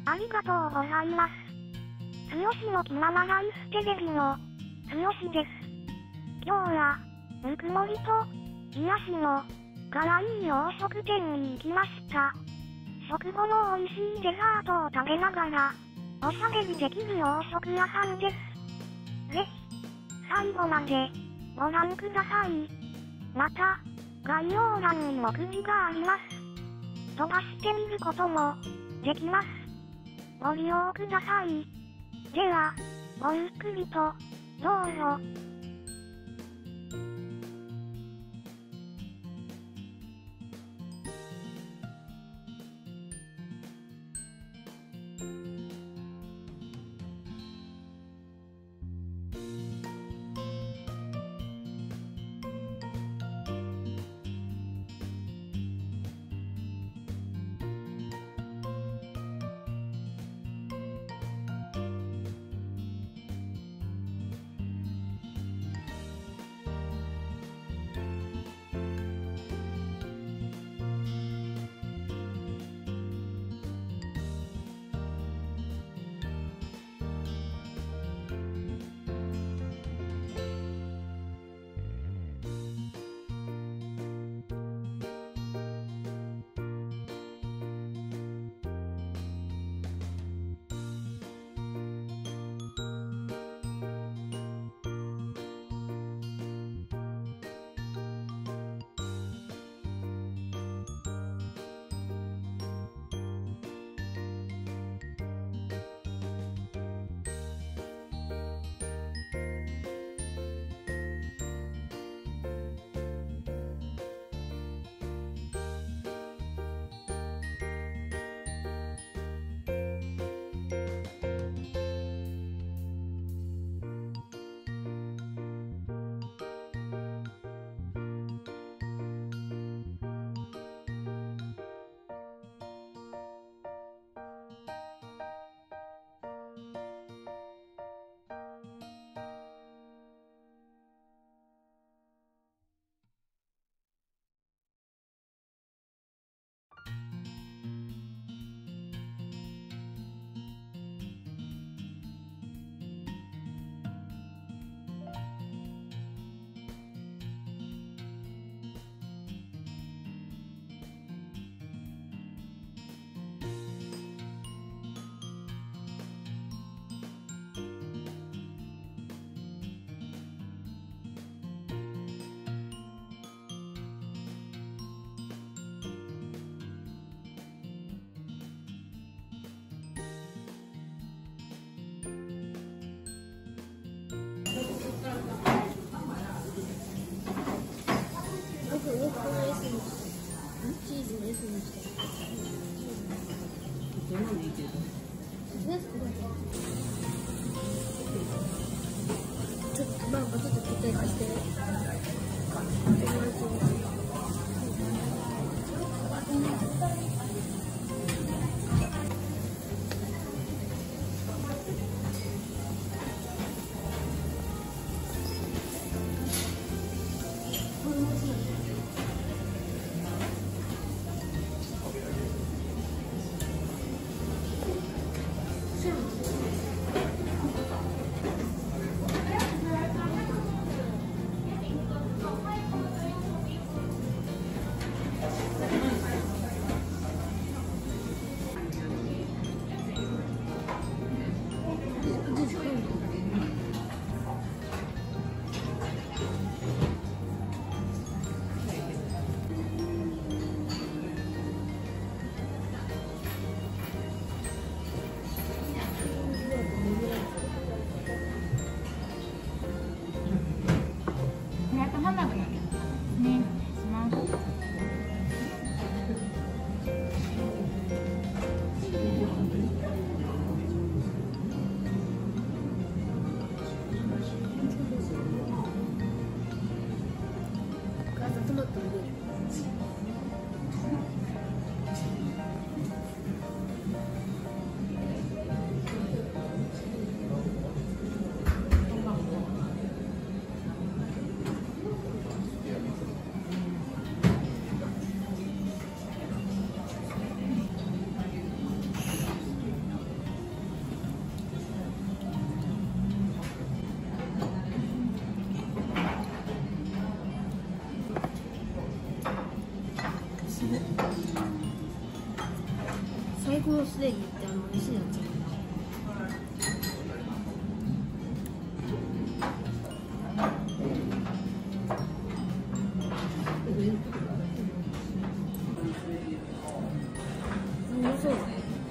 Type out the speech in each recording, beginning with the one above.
ありがとうございます。つよしの気ままライステレビのつよしです。今日はぬくもりと癒しの可愛い洋食店に行きました。食後の美味しいデザートを食べながらおしゃべりできる洋食屋さんです。ぜひ最後までご覧ください。また概要欄にもくじがあります。飛ばしてみることもできます。ご利用ください。では、ごゆっくりとどうぞ。 チーズの S にして。 どんなのいいけど。 ちょっとまあちょっと決定化して。 サイコロステーキって美味しいやつ。うまそう。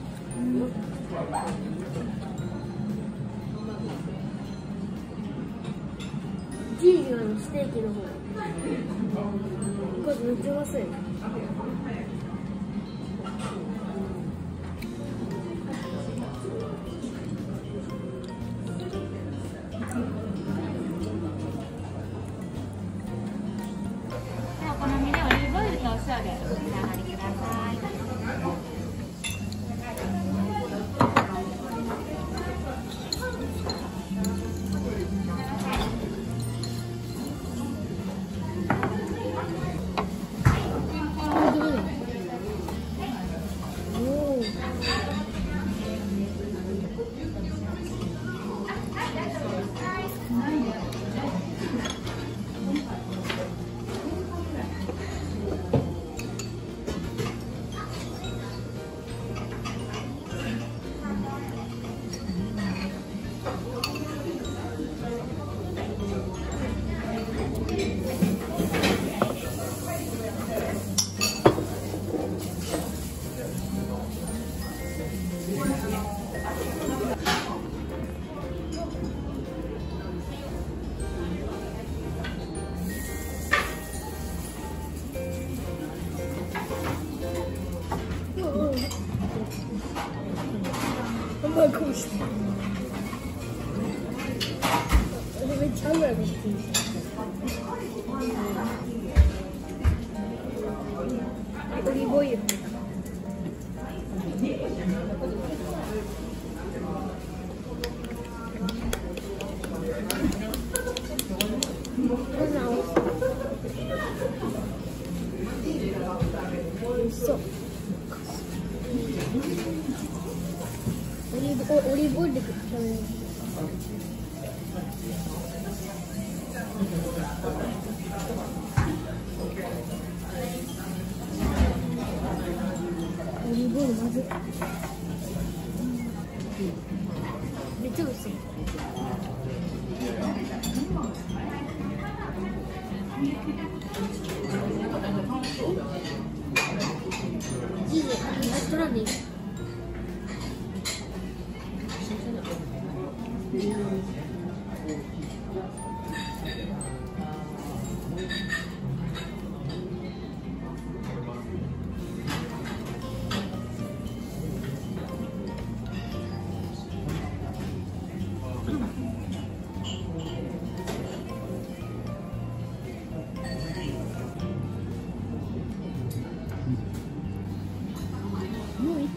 チーズのステーキの方。これめっちゃうまそうや。 お好みでオリーブオイルとお塩でお召し上がりください。ハンバーグもして。めっちゃハンバーグしてる。オリーブオイル。美味しそう。オリーブオイルで食べる。オリーブオイルまずい。めっちゃ美味しい。チーズ、レストランでいい。もういいって。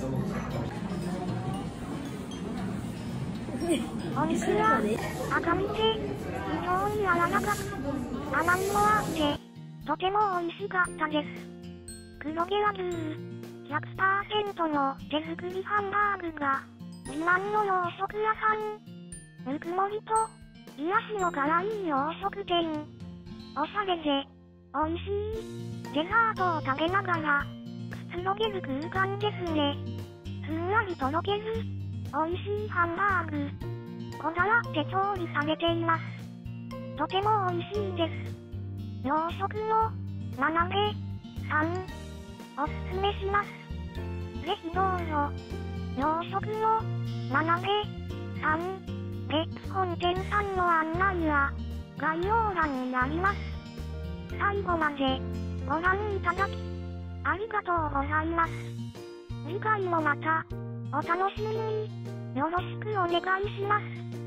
お肉は赤身で非常に柔らかく甘みもあってとても美味しかったです。黒毛和牛 100% の手作りハンバーグが自慢の洋食屋さん、ぬくもりと癒しの辛い洋食店。おしゃれで美味しいデザートを食べながらくつろげる空間ですね。ふんわりとろける美味しいハンバーグ、こだわって調理されています。とても美味しいです。洋食の真鍋さん、おすすめします。ぜひどうぞ。洋食の真鍋さん、レッツ本店さんの案内は概要欄にあります。最後までご覧いただきありがとうございます。次回もまたお楽しみによろしくお願いします。